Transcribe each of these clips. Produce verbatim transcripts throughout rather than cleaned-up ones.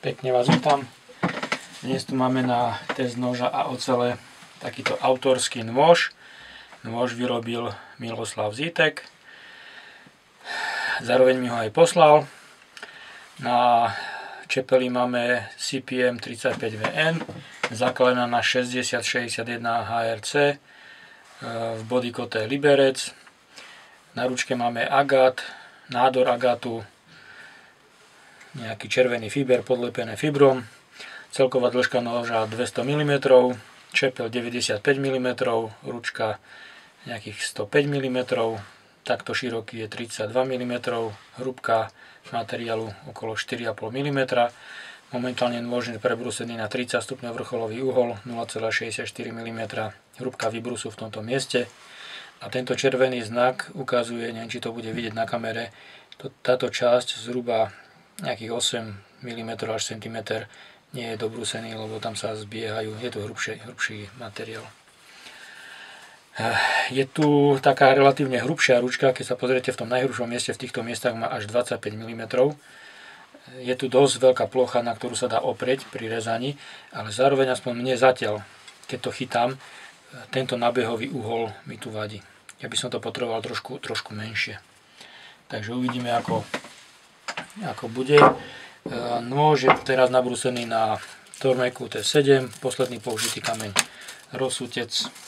Pekne vás vítam. Dnes tu máme na test noža a ocele takýto autorský nôž. Nôž vyrobil Miloslav Zítek. Zároveň mi ho aj poslal. Na čepeli máme C P M tridsaťpäť V N, zakladaná na šesťdesiat šesťdesiatjeden H R C, v bodykote liberec. Na ručke máme agát, nádor agátu, nejaký červený fiber podlepené fibrom, celková dĺžka noža dvesto milimetrov, čepel deväťdesiatpäť milimetrov, ručka nejakých stopäť milimetrov, takto široký je tridsaťdva milimetrov, hrúbka materiálu okolo štyri a pol milimetra, momentálne nôž je prebrúsený na tridsať stupňov vrcholový uhol, nula celá šesťdesiatštyri milimetra, hrúbka výbrusu v tomto mieste. A tento červený znak ukazuje, neviem, či to bude vidieť na kamere, to, táto časť zhruba nejakých osem milimetrov až centimeter nie je dobrúsený, lebo tam sa zbiehajú, je to hrubší, hrubší materiál. Je tu taká relatívne hrubšia ručka, keď sa pozriete v tom najhrubšom mieste, v týchto miestach má až dvadsaťpäť milimetrov. Je tu dosť veľká plocha, na ktorú sa dá oprieť pri rezaní, ale zároveň aspoň mne zatiaľ, keď to chytám, tento nabehový uhol mi tu vadí. Ja by som to potreboval trošku, trošku menšie. Takže uvidíme, ako, ako bude. Nôž je teraz nabrúsený na Tormeku T sedem, posledný použitý kameň ROZSUTEC.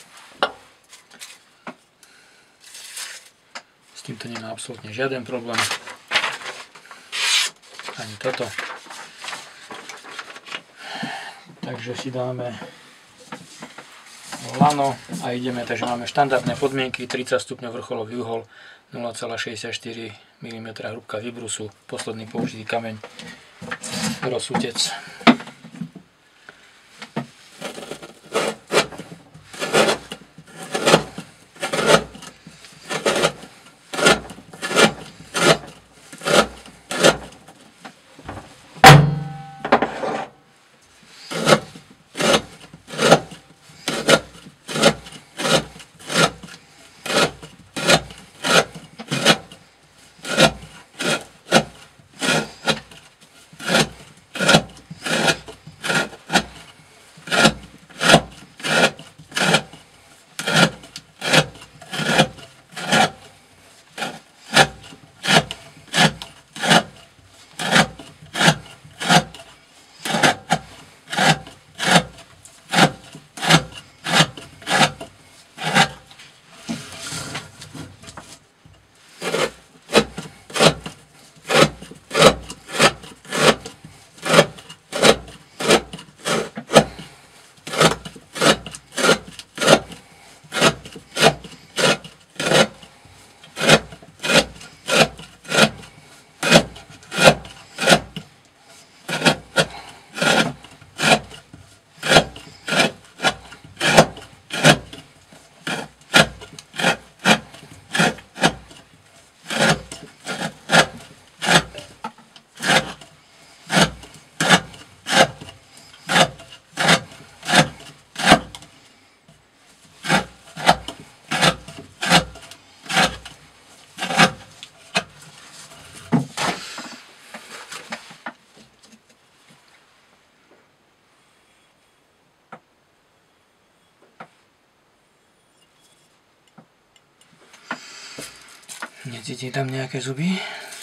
S týmto nemá absolútne žiaden problém. Ani toto. Takže si dáme lano a ideme, takže máme štandardné podmienky, tridsať stupňov vrcholový uhol, nula celá šesťdesiatštyri milimetra hrúbka výbrusu, posledný použitý kameň ROZSUTEC. Necítim tam nejaké zuby.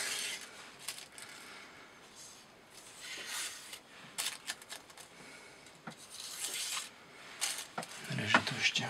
Reže to ešte.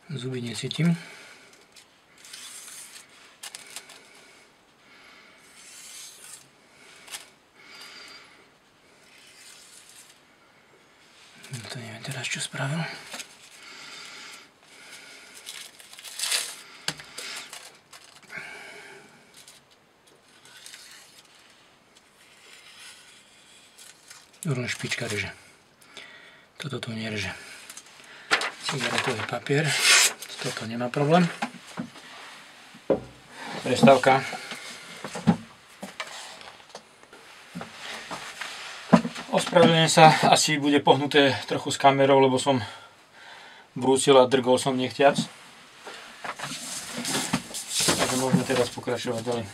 Zuby necítim. To neviem teraz, čo spravil. Len špička reže. Toto tu nereže. Cigaretový papier. Toto nemá problém. Prestávka. Ospravedlňujem sa, asi bude pohnuté trochu s kamerou, lebo som brúsil a drgol som nechťac. Takže môžeme teraz pokračovať ďalej.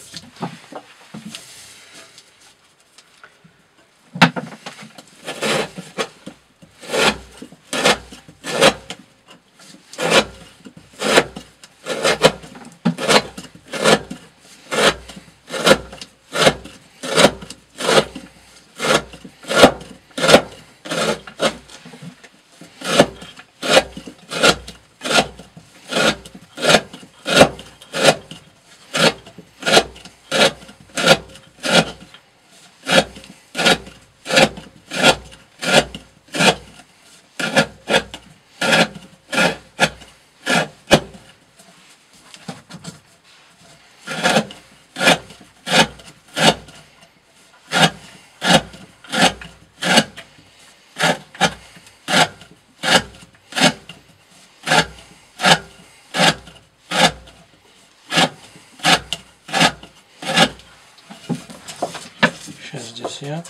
šesťdesiat.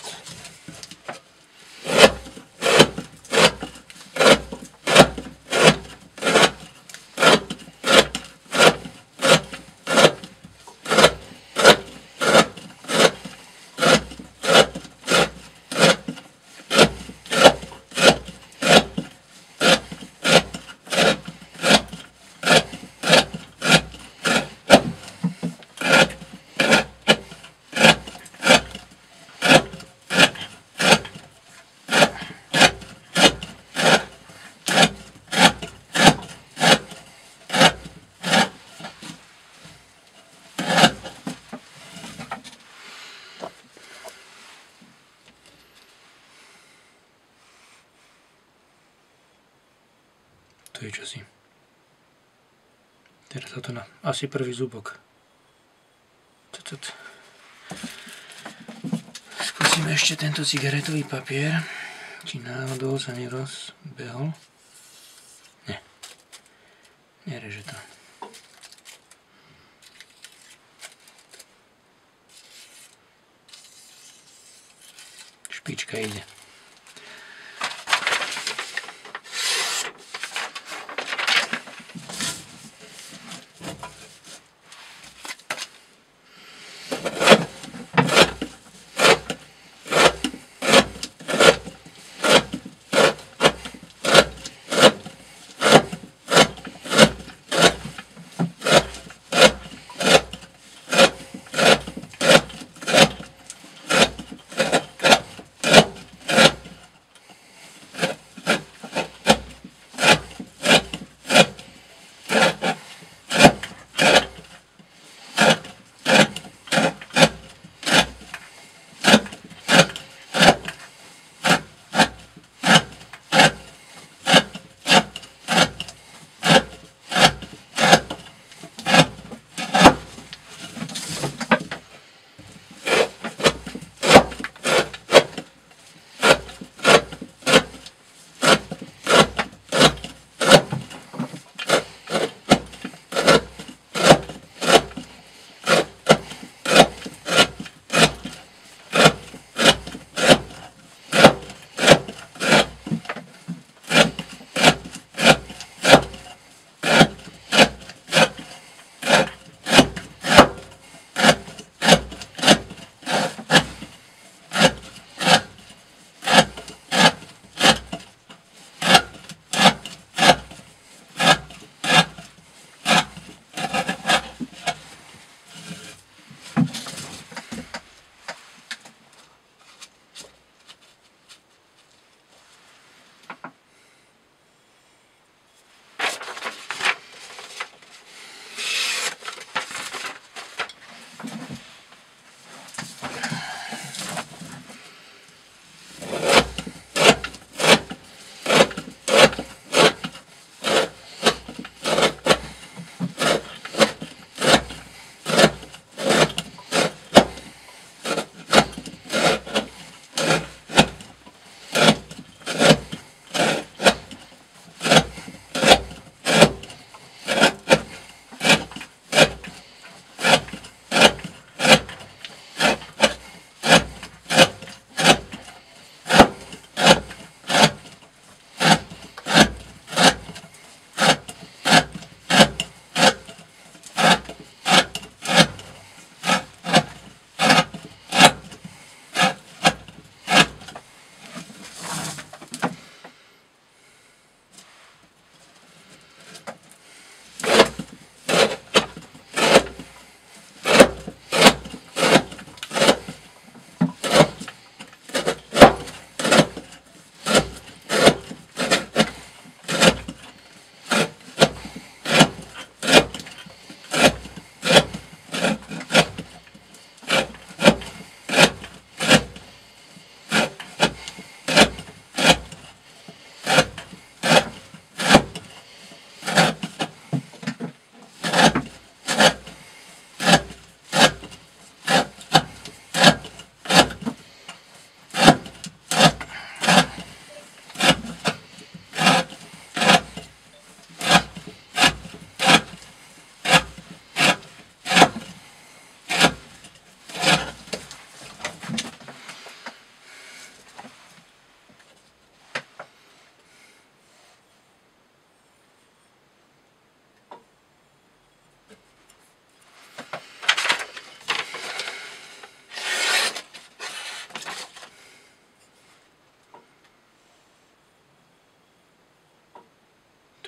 To je čosi. Teraz to na asi prvý zúbok. Skúsime ešte tento cigaretový papier, či náhodou sa nerozbehol. Ne. Nereže to. Špička ide.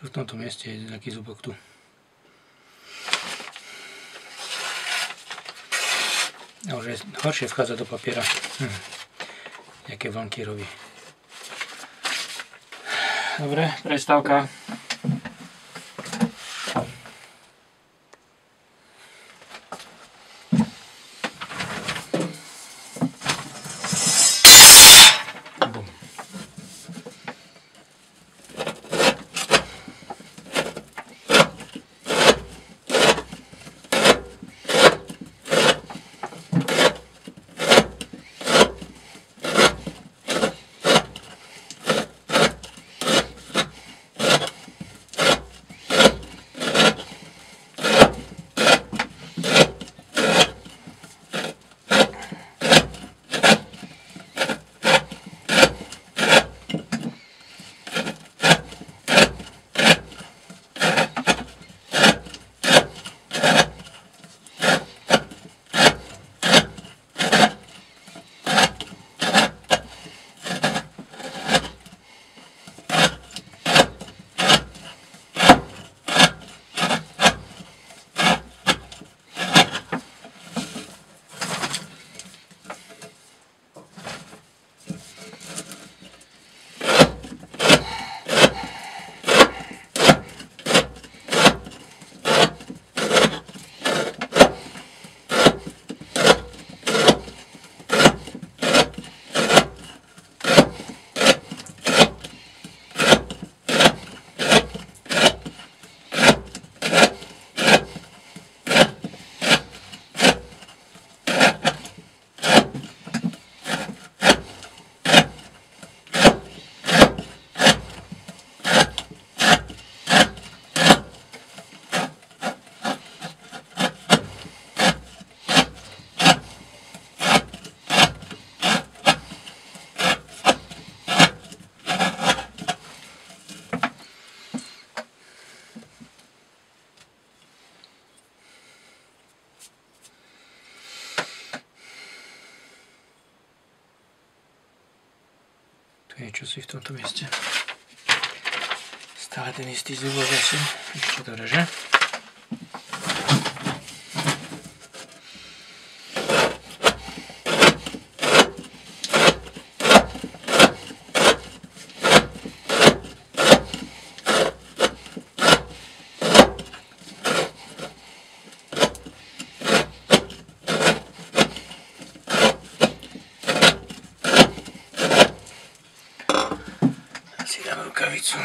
v tomto mieste je nejaký zubok tu. A už je horšie vchádza do papiera. Hm. Jaké vlnky robí. Dobre, prestávka. Tu je čosi v tomto mieste. Stále ten istý zubok asi. Ešte to reže. Rukavicu.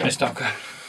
prestávka.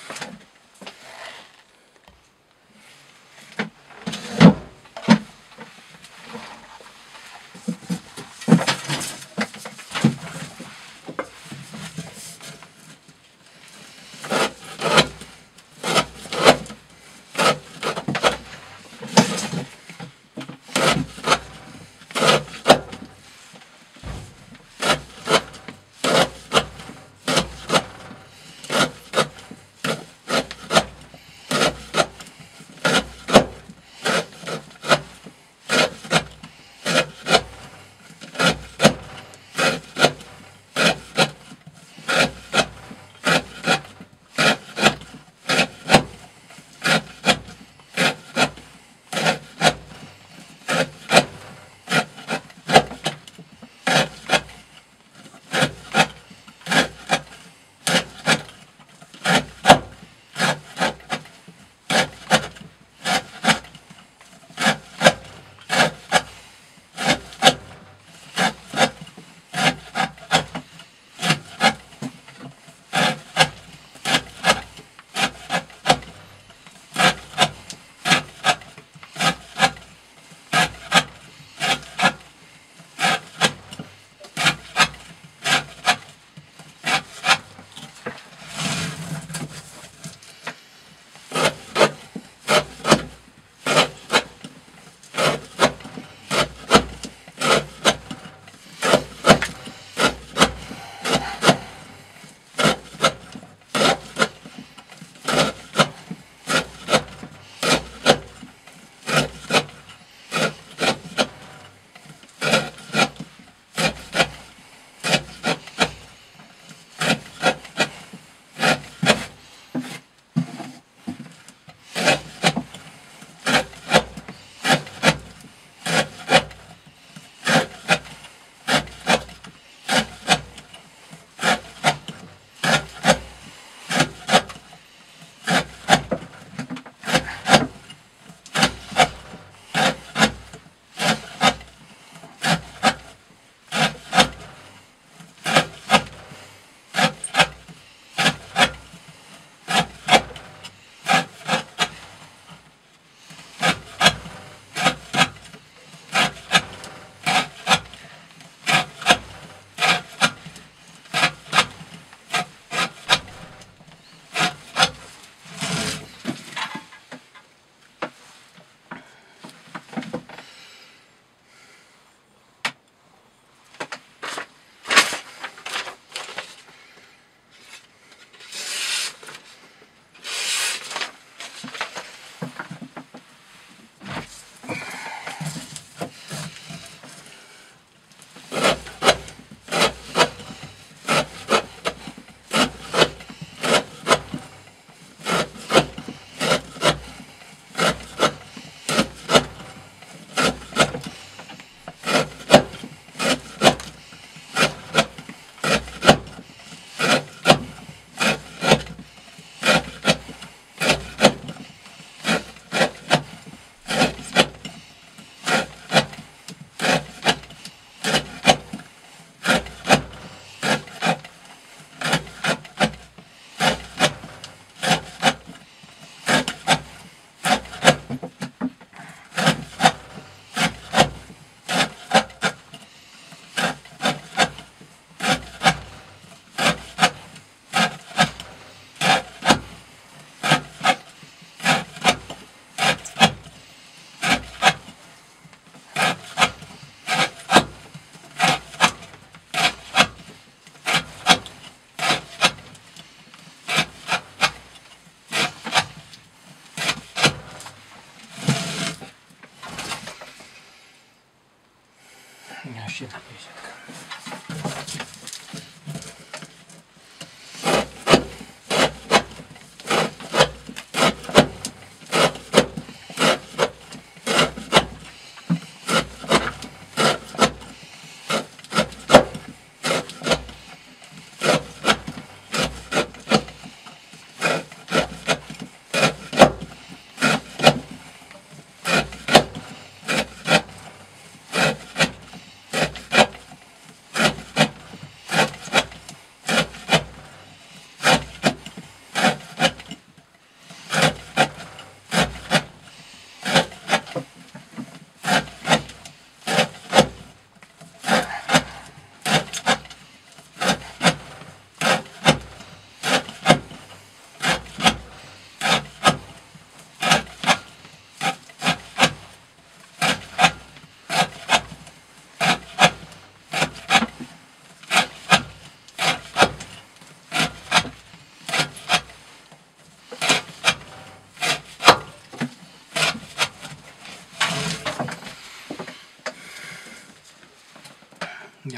Ešte tá päťdesiatka.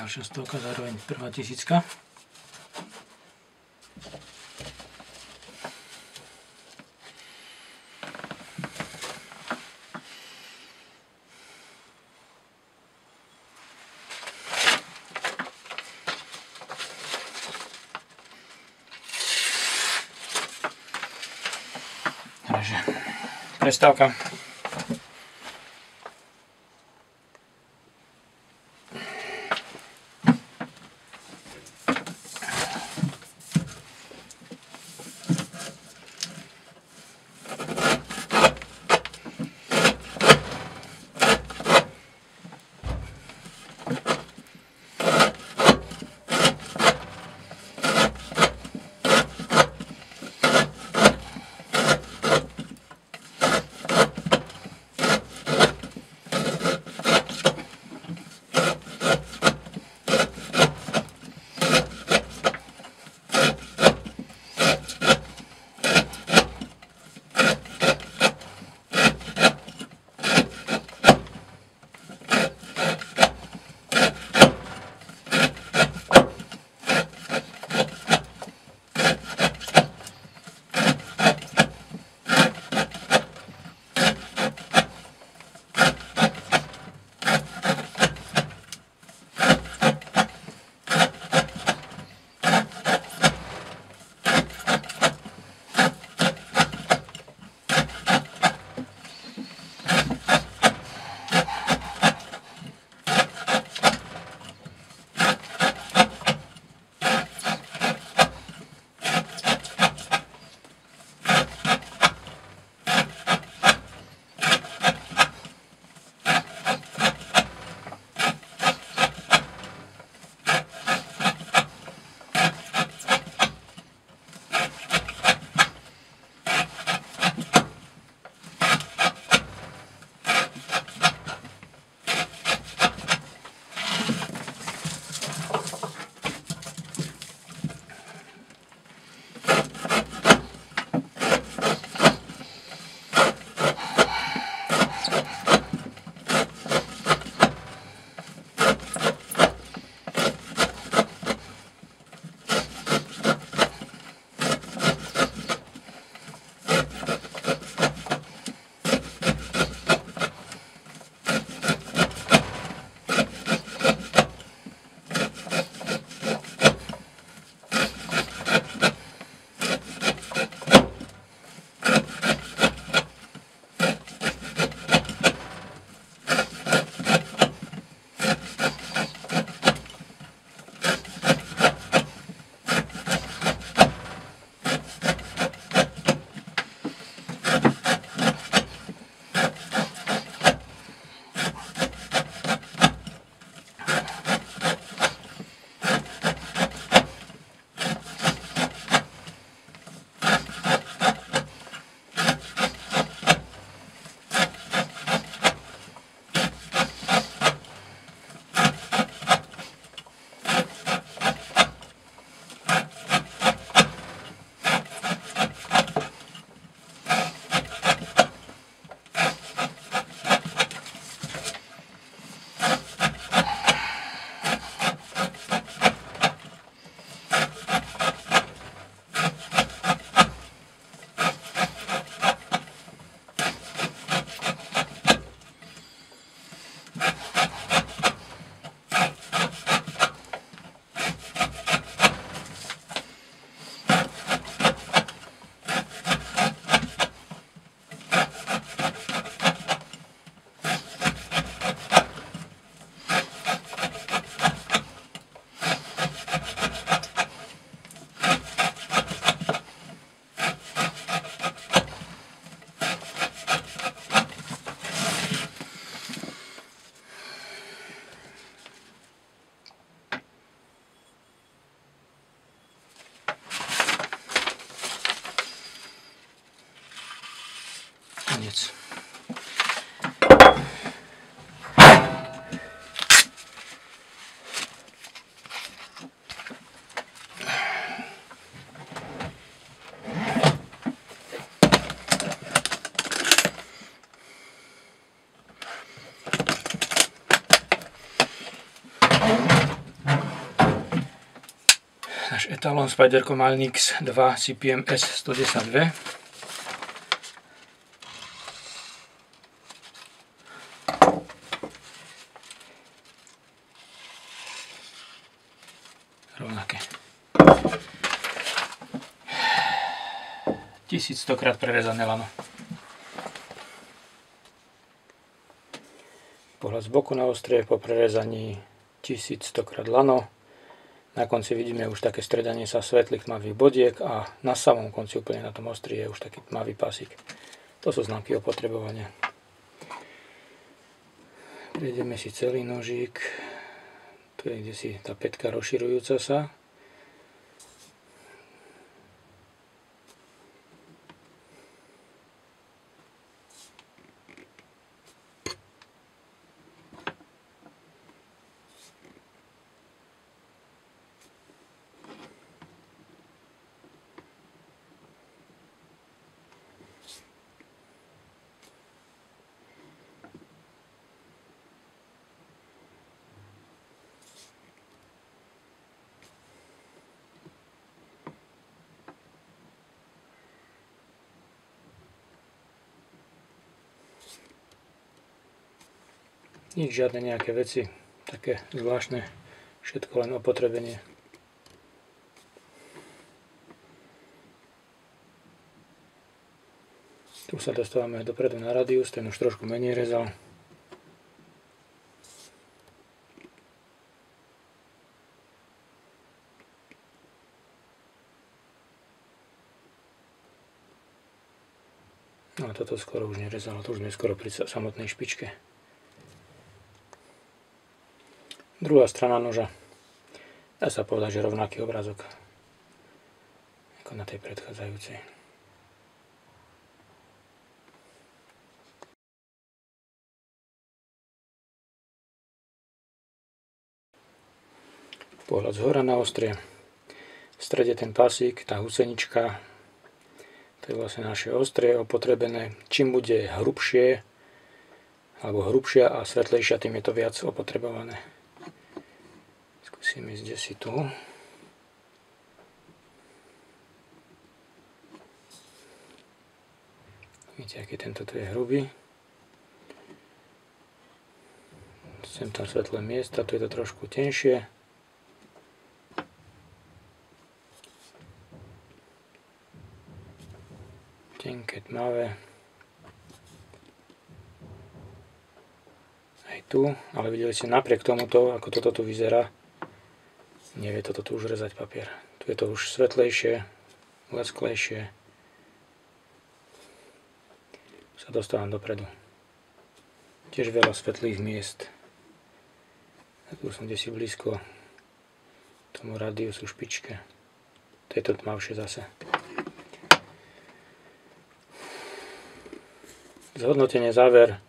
ďalšia stovka, zároveň prvá tisícka. Takže prestávka. Koniec. náš etalón Spyderco Malnix dva C P M S sto desať V. Rovnaké. tisícsto krát prerezané lano. Pohľad z boku na ostrie po prerezaní tisícsto krát lano. Na konci vidíme už také stredanie sa svetlých tmavých bodiek a na samom konci úplne na tom ostri je už taký tmavý pasík. To sú známky opotrebovania. Prejdeme si celý nožík. Tu je kdesi tá päťka rozširujúca sa. Nič, žiadne nejaké veci, také zvláštne, všetko len opotrebenie. Tu sa dostávame dopredu na radius, ten už trošku menej rezal. No a toto skoro už nerezalo, to už sme skoro pri samotnej špičke. Druhá strana noža. Dá sa povedať, že rovnaký obrázok ako na tej predchádzajúcej. Pohľad zhora na ostrie. V strede ten pasík, tá husenička. To je vlastne naše ostrie opotrebené. Čím bude hrubšie alebo hrubšia a svetlejšia, tým je to viac opotrebované. Skúsim ísť desi tu. Vidíte, aký tento tu je hrubý. Sem tam svetlé miesta, tu je to trošku tenšie. Tenké, tmavé. Aj tu, ale videli ste napriek tomuto, ako toto tu vyzerá, nevie toto tu už rezať papier. Tu je to už svetlejšie, lesklejšie. Sa dostávam dopredu. Tiež veľa svetlých miest. A tu som desi blízko tomu radiusu špičke. To je to tmavšie zase. Zhodnotenie, záver.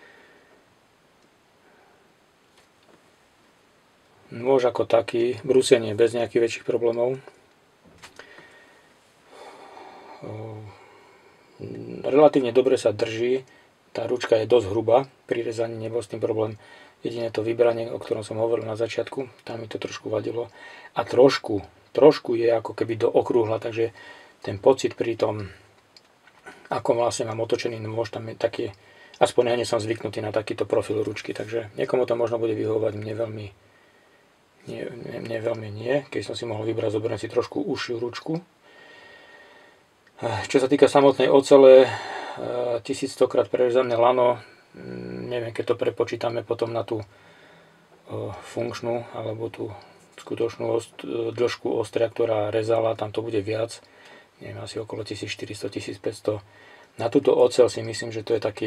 Nôž ako taký, brúsenie bez nejakých väčších problémov. Relatívne dobre sa drží, tá ručka je dosť hrubá, pri rezaní nebol s tým problém. Jedine to vybranie, o ktorom som hovoril na začiatku, tam mi to trošku vadilo. A trošku, trošku je ako keby do okrúhla, takže ten pocit pri tom, ako vlastne mám otočený nôž, tam je taký, aspoň ja nie som zvyknutý na takýto profil ručky, takže niekomu to možno bude vyhovovať, mne veľmi Nie, mne veľmi nie, keď som si mohol vybrať, zoberiem si trošku užšiu ručku. Čo sa týka samotnej ocele, tisícsto krát prerezané lano, neviem, keď to prepočítame potom na tú funkčnú alebo tú skutočnú dĺžku ostria, ktorá rezala, tam to bude viac, neviem, asi okolo tisícštyristo až tisícpäťsto. Na túto oceľ si myslím, že to je taký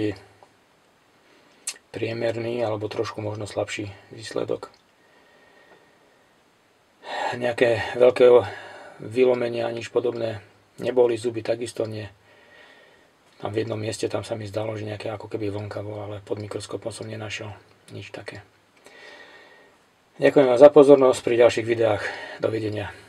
priemerný alebo trošku možno slabší výsledok. Nejaké veľké vylomenia, nič podobné neboli, zuby takisto nie. Tam v jednom mieste tam sa mi zdalo, že nejaké ako keby vlnkavo, ale pod mikroskopom som nenašiel nič také. Ďakujem vám za pozornosť, pri ďalších videách. Dovidenia.